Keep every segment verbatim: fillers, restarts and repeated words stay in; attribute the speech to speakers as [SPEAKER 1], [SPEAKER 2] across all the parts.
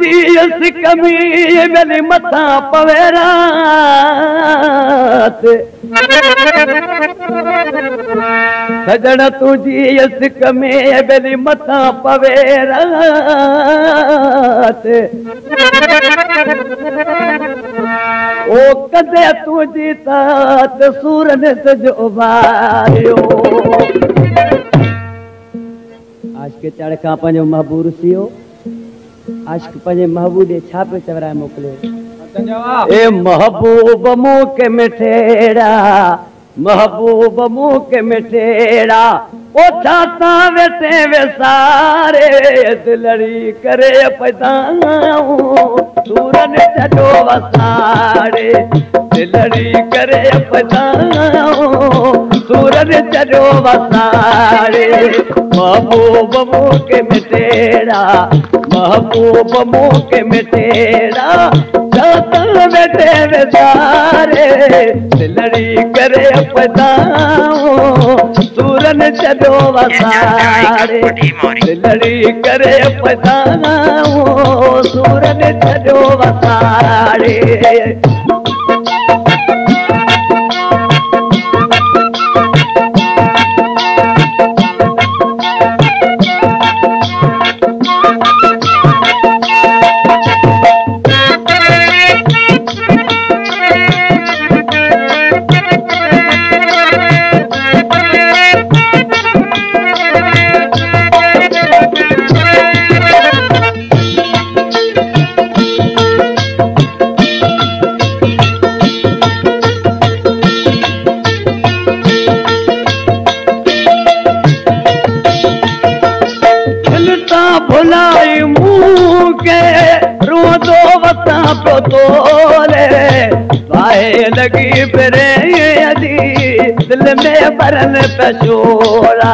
[SPEAKER 1] तुझी इस कमी मेरी मथा पवेरात सजण तुझी इस कमी मेरी मथा पवेरात ओ कदे तुझी तात सूरन सजो भारियो आशिक चढ़ खां पंहिंजो महबूब रुसियो आशिक पंहिंजे महबूब ॾे छा पियो चवराए मोकिलियो ए महबूब मूंखे मिठेड़ा महबूब मूंखे मिठेड़ा ओ छाता वेठे वेसारे दिलड़ी करे पदाऊं सूरन छॾो वसारे दिलड़ी करे पदाऊं सूरन छॾो वसारे महबूब मूंखे मिठेड़ा महबूब मूंखे मिठेड़ा छाता वेठे वेसारे दिलड़ी करे पदाऊं सूरन छॾो वसारे दिलड़ी करे पदाऊं सूरन छॾो वसारे भुलाई मूंखे रोदो वता पियो तोले बाहे लगी फिरे अजी दिल में बरन पछोड़ा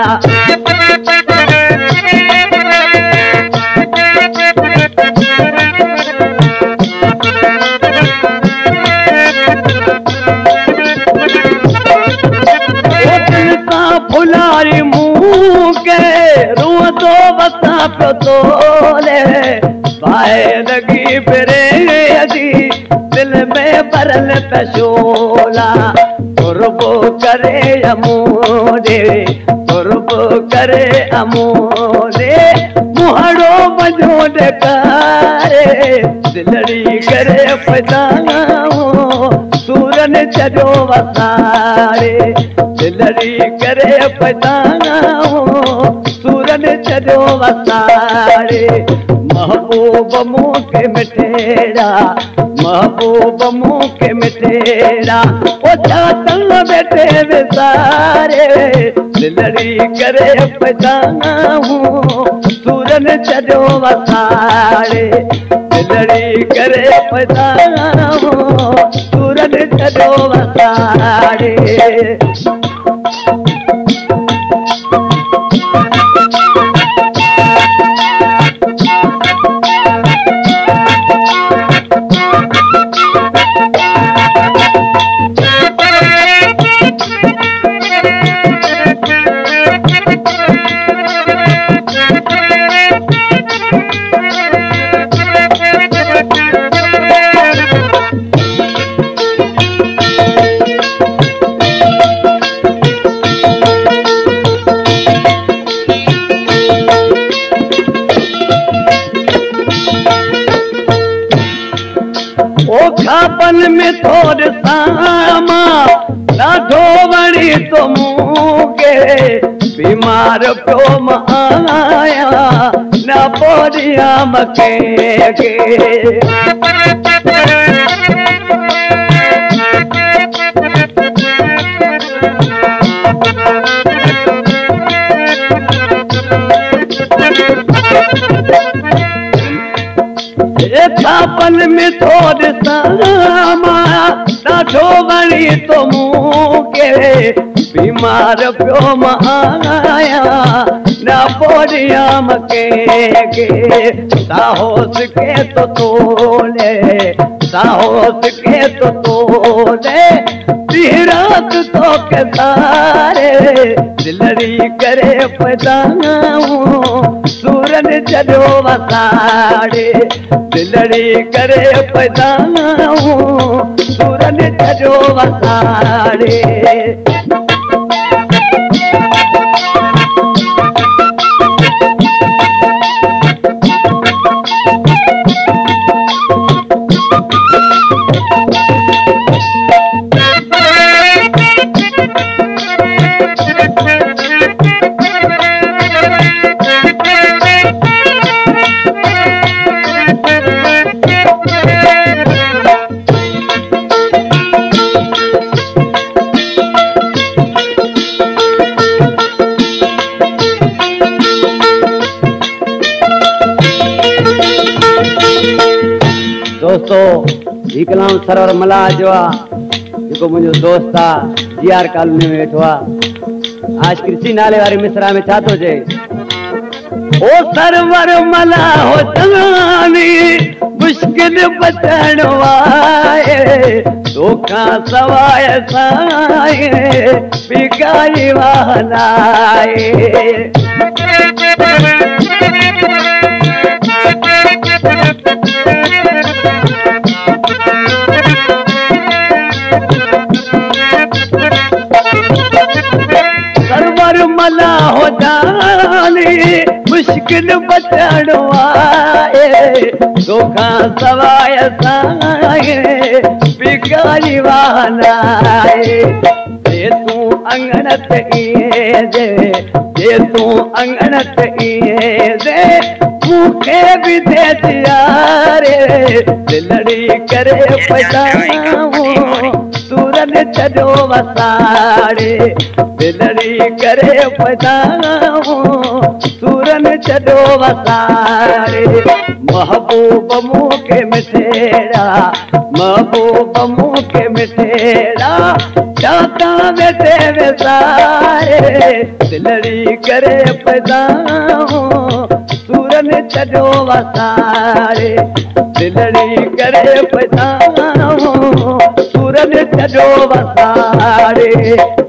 [SPEAKER 1] भुलाई मूंखे रोदो वता पियो तोले बाहे लगी फिरे अजी दिल में बरन पछोला तुरबो करे अमोरे तुरबो करे अमोरे मुहड़ो मजो डकारे दिलड़ी करे पदाऊं सूरन छॾो वसारे दिलड़ी करे पदाऊं सूरन छॾो वसारे महबूब मूंखे मिठेड़ा महबूब मूंखे मिठेड़ा ओ छाता वेठे वेसारे दिलड़ी करे पदाऊं सूरन छॾो वसारे दिलड़ी करे पदाऊं सूरन छॾो वसारे खापन में थोड़ सामा ॾाढो वणी तो मूंखे बीमार पियो आया न पोड़िया मके के खापन में थोड़ सामा ॾाढो वणी तो मूंखे बीमार पियो आया न पोड़िया मके के साहोस के तो तोले साहस के तो तोले रात तो के तारे दिलड़ी करे पैदाऊं सूरन जॾो वसाड़े दिलड़ी करे पैदाऊं सूरन जॾो वसाड़े दोस्तों ही कलाम सरवर मला जो आहे मुझो दोस्त आहे जी आर कॉलोनी में वेठो आहे आज कृषि नाले वाले मिसरा में छा थो चए ओ सरवर मला हो चङानी मुश्किल बचण वाए तोखां सवाइ साईं बिकाई वाहनाए मला हो जानी मुश्किल बचण वाए तोखां सवाइ साईं बिकाई वाहनाए जे तूं अंगण ते ईअं जे जे तूं अंगण ते ईअं जे मूंखे बि दे यारे दिलड़ी करे पैदाऊं सूरन जॾो वसाड़े दिलड़ी करे पैदाऊं सूरन जॾो वसाड़े महबूब मूंखे मिठेड़ा महबूब मूंखे मिठेड़ा चाता वेठे वेसारे दिलड़ी करे पैदाऊं सूरन जॾो वसाड़े दिलड़ी करे पैदाऊं सूरन जॾो वसाड़े